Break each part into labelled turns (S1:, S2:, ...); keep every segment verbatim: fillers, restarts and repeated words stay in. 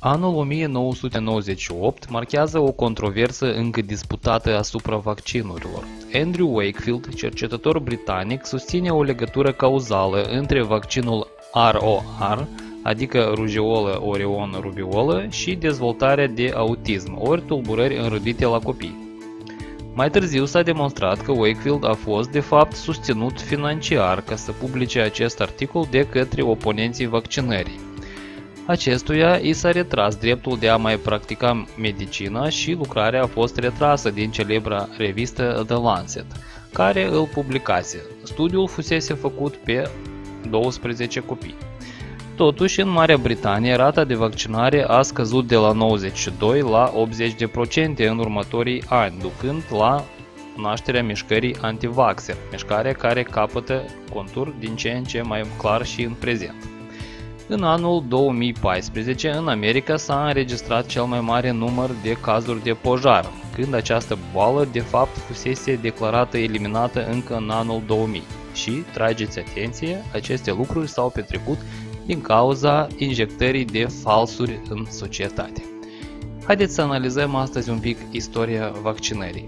S1: Anul o mie nouă sute nouăzeci și opt marchează o controversă încă disputată asupra vaccinurilor. Andrew Wakefield, cercetător britanic, susține o legătură cauzală între vaccinul R O R, adică rujeolă, orion, rubeolă, și dezvoltarea de autism, ori tulburări înrădite la copii. Mai târziu s-a demonstrat că Wakefield a fost, de fapt, susținut financiar ca să publice acest articol de către oponenții vaccinării. Acestuia i s-a retras dreptul de a mai practica medicina și lucrarea a fost retrasă din celebra revistă The Lancet, care îl publicase. Studiul fusese făcut pe douăsprezece copii. Totuși, în Marea Britanie, rata de vaccinare a scăzut de la nouăzeci și doi la optzeci la sută în următorii ani, ducând la nașterea mișcării anti-vaxxer, mișcare care capătă contur din ce în ce mai clar și în prezent. În anul două mii paisprezece, în America s-a înregistrat cel mai mare număr de cazuri de pojar, când această boală de fapt fusese declarată eliminată încă în anul două mii. Și, trageți atenție, aceste lucruri s-au petrecut din cauza injectării de falsuri în societate. Haideți să analizăm astăzi un pic istoria vaccinării.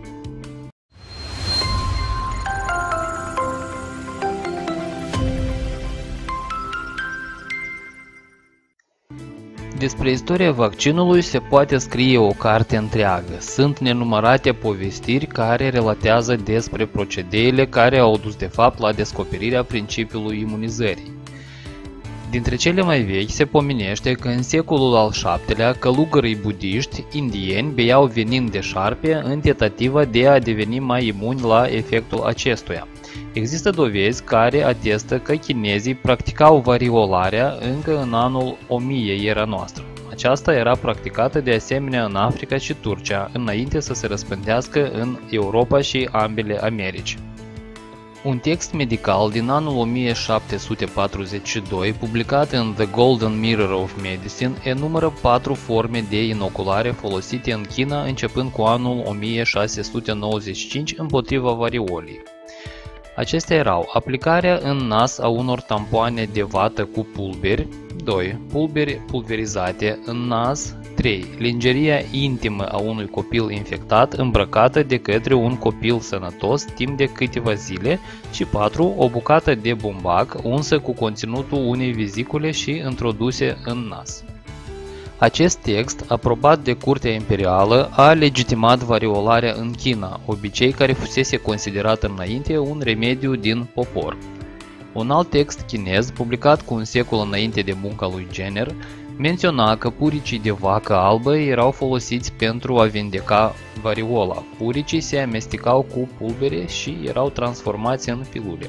S1: Despre istoria vaccinului se poate scrie o carte întreagă. Sunt nenumărate povestiri care relatează despre procedeele care au dus de fapt la descoperirea principiului imunizării. Dintre cele mai vechi se pomenește că în secolul al șaptelea călugării budiști indieni beau venin de șarpe în tentativa de a deveni mai imuni la efectul acestuia. Există dovezi care atestă că chinezii practicau variolarea încă în anul o mie era noastră. Aceasta era practicată de asemenea în Africa și Turcia, înainte să se răspândească în Europa și ambele Americi. Un text medical din anul o mie șapte sute patruzeci și doi, publicat în The Golden Mirror of Medicine, enumără patru forme de inoculare folosite în China începând cu anul o mie șase sute nouăzeci și cinci împotriva variolii. Acestea erau aplicarea în nas a unor tampoane de vată cu pulberi, doi. Pulberi pulverizate în nas, trei. Lingeria intimă a unui copil infectat îmbrăcată de către un copil sănătos timp de câteva zile și patru. O bucată de bumbac unsă cu conținutul unei vizicule și introduse în nas. Acest text, aprobat de Curtea Imperială, a legitimat variolarea în China, obicei care fusese considerat înainte un remediu din popor. Un alt text chinez, publicat cu un secol înainte de munca lui Jenner, menționa că puricii de vacă albă erau folosiți pentru a vindeca variola. Puricii se amestecau cu pulbere și erau transformați în pilule.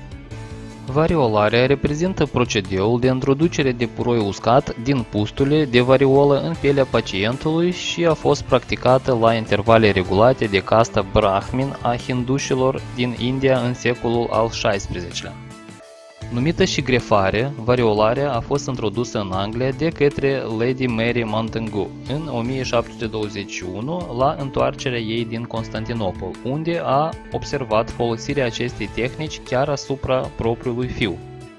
S1: Variolarea reprezintă procedeul de introducere de puroi uscat din pustule de variolă în pielea pacientului și a fost practicată la intervale regulate de casta Brahmin a hindușilor din India în secolul al șaisprezecelea. Numită și grefare, variolarea a fost introdusă în Anglia de către Lady Mary Montagu în o mie șapte sute douăzeci și unu la întoarcerea ei din Constantinopol, unde a observat folosirea acestei tehnici chiar asupra propriului fiu.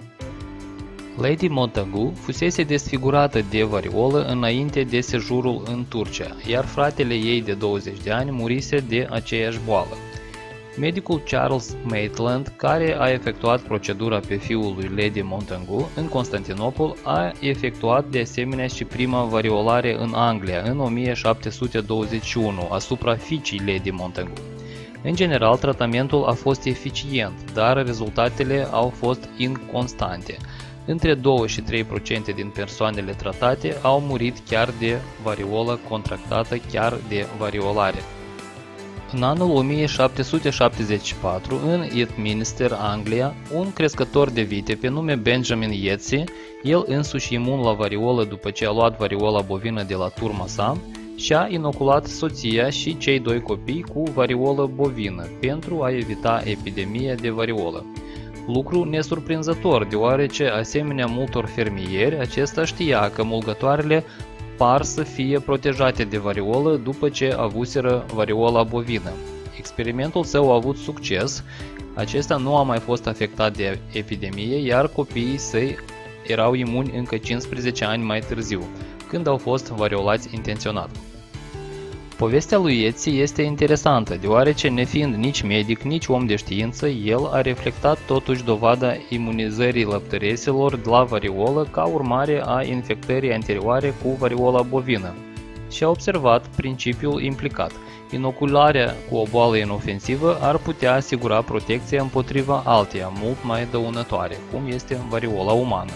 S1: Lady Montagu fusese desfigurată de variolă înainte de sejurul în Turcia, iar fratele ei de douăzeci de ani murise de aceeași boală. Medicul Charles Maitland, care a efectuat procedura pe fiul lui Lady Montagu în Constantinopol, a efectuat de asemenea și prima variolare în Anglia în o mie șapte sute douăzeci și unu asupra fiicei Lady Montagu. În general, tratamentul a fost eficient, dar rezultatele au fost inconstante. Între doi și trei la sută din persoanele tratate au murit chiar de variolă contractată chiar de variolare. În anul o mie șapte sute șaptezeci și patru, în Edminster, Anglia, un crescător de vite pe nume Benjamin Yetzi, el însuși imun la variolă după ce a luat variola bovină de la turma sa, și-a inoculat soția și cei doi copii cu variolă bovină pentru a evita epidemia de variolă. Lucru nesurprinzător, deoarece, asemenea multor fermieri, acesta știa că mulgătoarele par să fie protejate de variolă după ce avuseră variola bovină. Experimentul său a avut succes, acesta nu a mai fost afectat de epidemie, iar copiii săi erau imuni încă cincisprezece ani mai târziu, când au fost variolați intenționat. Povestea lui Yeatsy este interesantă, deoarece, nefiind nici medic, nici om de știință, el a reflectat totuși dovada imunizării lăptăreselor la variolă ca urmare a infectării anterioare cu variola bovină și a observat principiul implicat. Inocularea cu o boală inofensivă ar putea asigura protecția împotriva alteia, mult mai dăunătoare, cum este variola umană.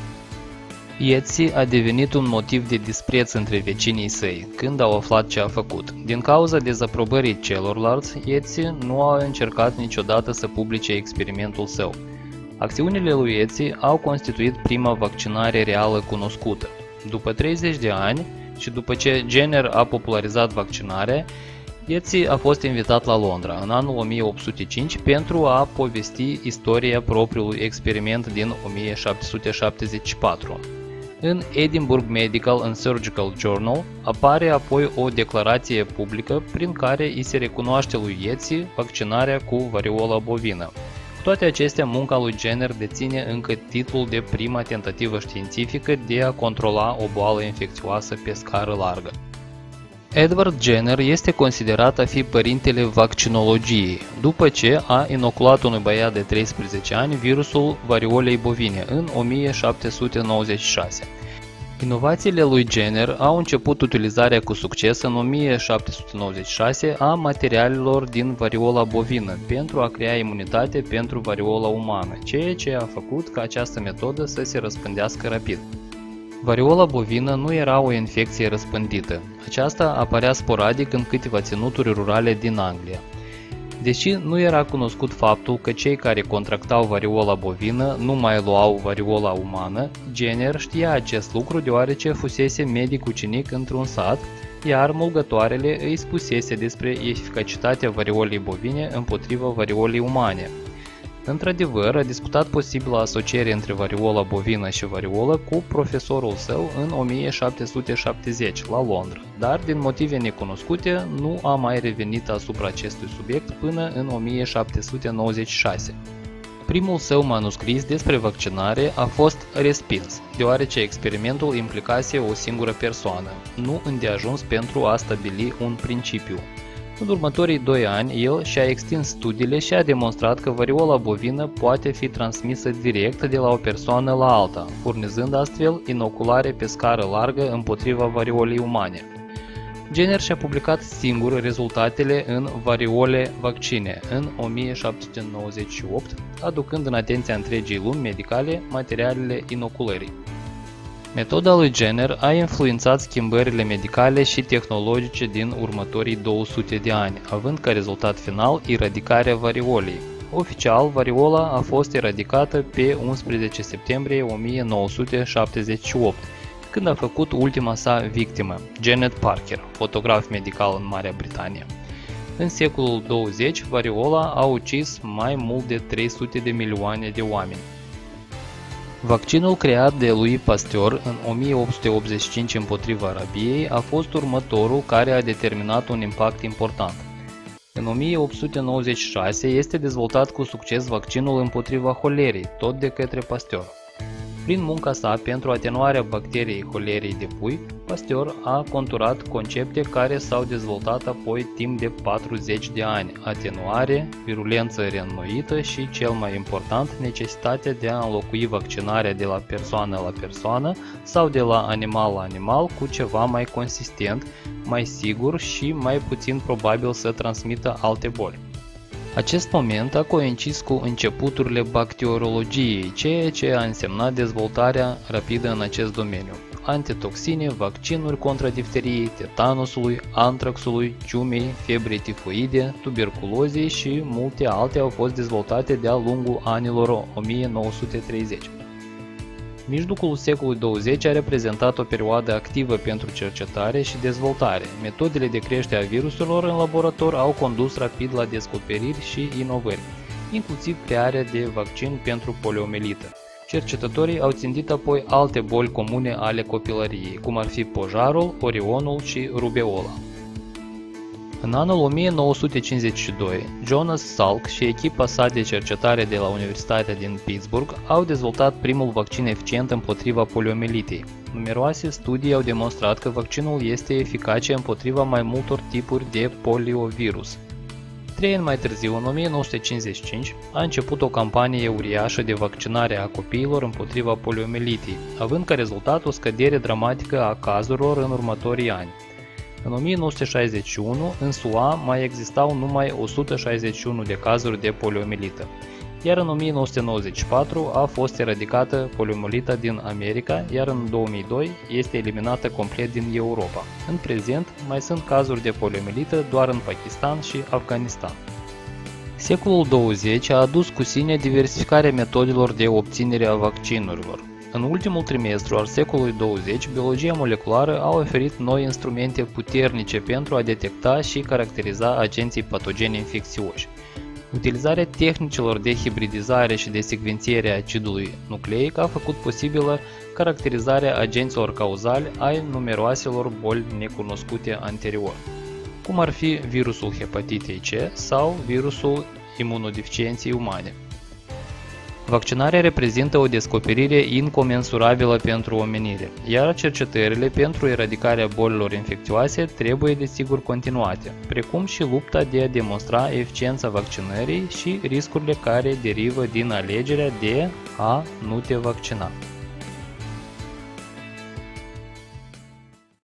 S1: Yeatsy a devenit un motiv de dispreț între vecinii săi, când au aflat ce a făcut. Din cauza dezaprobării celorlalți, Yeatsy nu a încercat niciodată să publice experimentul său. Acțiunile lui Yeatsy au constituit prima vaccinare reală cunoscută. După treizeci de ani și după ce Jenner a popularizat vaccinarea, Yeatsy a fost invitat la Londra în anul o mie opt sute cinci pentru a povesti istoria propriului experiment din o mie șapte sute șaptezeci și patru. În Edinburgh Medical and Surgical Journal apare apoi o declarație publică prin care îi se recunoaște lui Yeatsy vaccinarea cu variola bovină. Cu toate acestea, munca lui Jenner deține încă titlul de prima tentativă științifică de a controla o boală infecțioasă pe scară largă. Edward Jenner este considerat a fi părintele vaccinologiei, după ce a inoculat unui băiat de treisprezece ani virusul variolei bovine în o mie șapte sute nouăzeci și șase. Inovațiile lui Jenner au început utilizarea cu succes în o mie șapte sute nouăzeci și șase a materialelor din variola bovină pentru a crea imunitate pentru variola umană, ceea ce a făcut ca această metodă să se răspândească rapid. Variola bovină nu era o infecție răspândită. Aceasta apărea sporadic în câteva ținuturi rurale din Anglia. Deși nu era cunoscut faptul că cei care contractau variola bovină nu mai luau variola umană, Jenner știa acest lucru deoarece fusese medic ucenic într-un sat, iar mulgătoarele îi spusese despre eficacitatea variolei bovine împotriva variolei umane. Într-adevăr, a discutat posibilă asociere între variola bovină și variolă cu profesorul său în o mie șapte sute șaptezeci la Londra, dar din motive necunoscute nu a mai revenit asupra acestui subiect până în o mie șapte sute nouăzeci și șase. Primul său manuscris despre vaccinare a fost respins, deoarece experimentul implicase o singură persoană, nu îndeajuns pentru a stabili un principiu. În următorii doi ani, el și-a extins studiile și a demonstrat că variola bovină poate fi transmisă direct de la o persoană la alta, furnizând astfel inoculare pe scară largă împotriva variolei umane. Jenner și-a publicat singur rezultatele în Variole vaccine în o mie șapte sute nouăzeci și opt, aducând în atenția întregii lumi medicale materialele inoculării. Metoda lui Jenner a influențat schimbările medicale și tehnologice din următorii două sute de ani, având ca rezultat final eradicarea variolei. Oficial, variola a fost eradicată pe unsprezece septembrie o mie nouă sute șaptezeci și opt, când a făcut ultima sa victimă, Janet Parker, fotograf medical în Marea Britanie. În secolul douăzeci, variola a ucis mai mult de trei sute de milioane de oameni. Vaccinul creat de Louis Pasteur în o mie opt sute optzeci și cinci împotriva rabiei a fost următorul care a determinat un impact important. În o mie opt sute nouăzeci și șase este dezvoltat cu succes vaccinul împotriva holerei, tot de către Pasteur. Prin munca sa pentru atenuarea bacteriei holerei de pui, Pasteur a conturat concepte care s-au dezvoltat apoi timp de patruzeci de ani: atenuare, virulență reînnoită și, cel mai important, necesitatea de a înlocui vaccinarea de la persoană la persoană sau de la animal la animal cu ceva mai consistent, mai sigur și mai puțin probabil să transmită alte boli. Acest moment a coincis cu începuturile bacteriologiei, ceea ce a însemnat dezvoltarea rapidă în acest domeniu. Antitoxine, vaccinuri contra difteriei, tetanusului, antraxului, ciumei, febrei tifoide, tuberculozei și multe alte au fost dezvoltate de-a lungul anilor o mie nouă sute treizeci. Mijlocul secolului douăzeci a reprezentat o perioadă activă pentru cercetare și dezvoltare. Metodele de creștere a viruselor în laborator au condus rapid la descoperiri și inovări, inclusiv crearea de vaccin pentru poliomielită. Cercetătorii au țintit apoi alte boli comune ale copilăriei, cum ar fi pojarul, orionul și rubeola. În anul o mie nouă sute cincizeci și doi, Jonas Salk și echipa sa de cercetare de la Universitatea din Pittsburgh au dezvoltat primul vaccin eficient împotriva poliomielitei. Numeroase studii au demonstrat că vaccinul este eficace împotriva mai multor tipuri de poliovirus. Trei ani mai târziu, în o mie nouă sute cincizeci și cinci, a început o campanie uriașă de vaccinare a copiilor împotriva poliomielitei, având ca rezultat o scădere dramatică a cazurilor în următorii ani. În o mie nouă sute șaizeci și unu, în S U A mai existau numai o sută șaizeci și unu de cazuri de poliomielită, iar în o mie nouă sute nouăzeci și patru a fost eradicată poliomielita din America, iar în două mii doi este eliminată complet din Europa. În prezent, mai sunt cazuri de poliomielită doar în Pakistan și Afganistan. Secolul douăzeci a adus cu sine diversificarea metodelor de obținere a vaccinurilor. În ultimul trimestru al secolului douăzeci, biologia moleculară a oferit noi instrumente puternice pentru a detecta și caracteriza agenții patogeni infecțioși. Utilizarea tehnicilor de hibridizare și de secvențiere a acidului nucleic a făcut posibilă caracterizarea agenților cauzali ai numeroaselor boli necunoscute anterior, cum ar fi virusul hepatitei C sau virusul imunodeficienței umane. Vaccinarea reprezintă o descoperire incomensurabilă pentru omenire, iar cercetările pentru eradicarea bolilor infecțioase trebuie desigur continuate, precum și lupta de a demonstra eficiența vaccinării și riscurile care derivă din alegerea de a nu te vaccina.